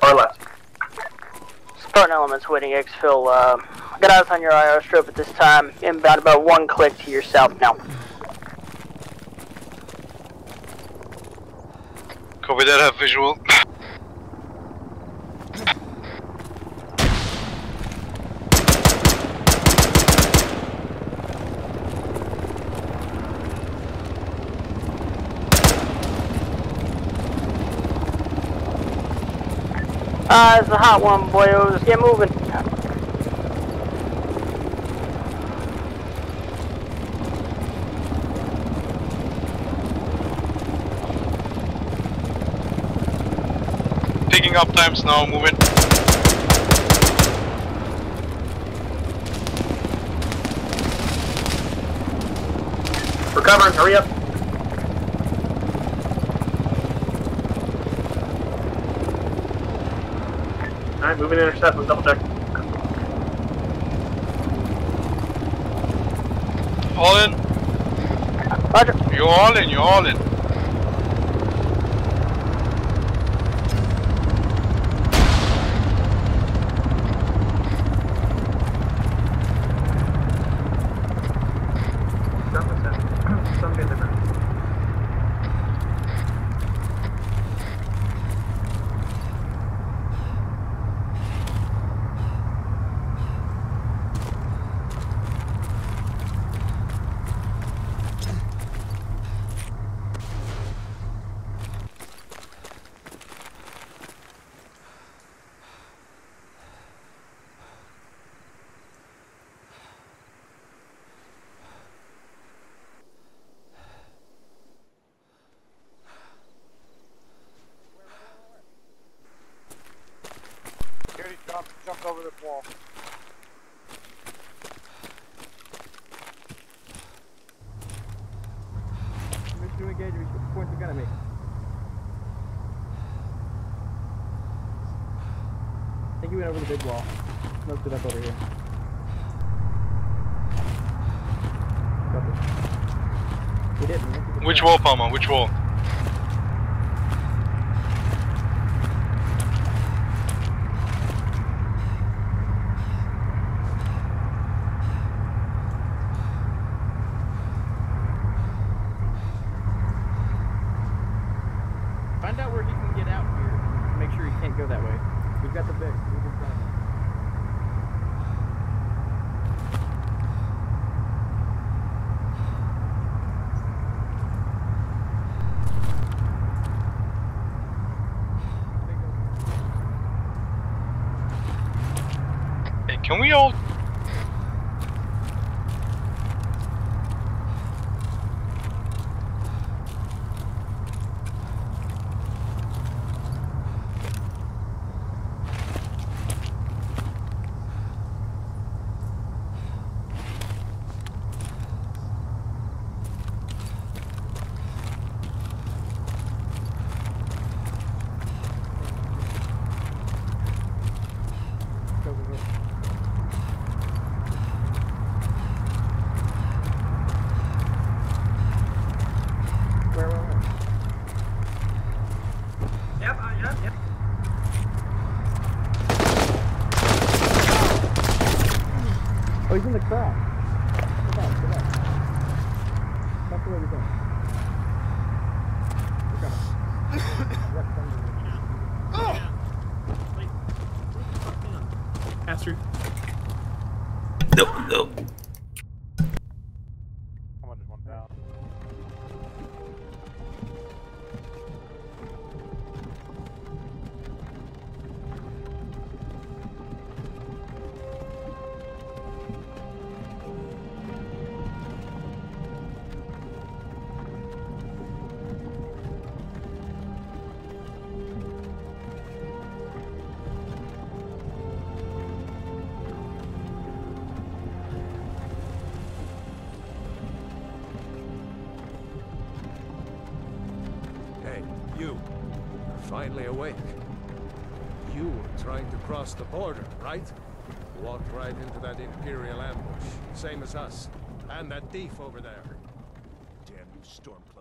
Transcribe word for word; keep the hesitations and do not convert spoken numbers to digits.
Far left. Spartan Elements waiting exfil. Uh, got eyes on your I R strip at this time. Inbound about one click to your south now. Copy that, have visual. Uh, it's a hot one, boyos. Get moving. Picking up times now, moving. Recovering, hurry up. Alright, moving to intercept, let's double check. All in. Roger. You're all in, you're all in. Jump, jump over this wall. To engage, he points the gun at me. I think he went over the big wall. Smoked it up over here. He didn't. Which wall, Palmer? Which wall? Find out where he can get out here. Make sure he can't go that way. We've got the big. We've been trying. Hey, can we all... Where, where, where? Yep, uh, yep, yep. Oh, he's in the crowd. Get back, get back. That's the way we're going. We're coming. Astrid. Nope, nope. Someone just went down. Hey, you. You're finally awake. You were trying to cross the border, right? Walked right into that Imperial ambush. Same as us. And that thief over there. Damn you, Stormcloak.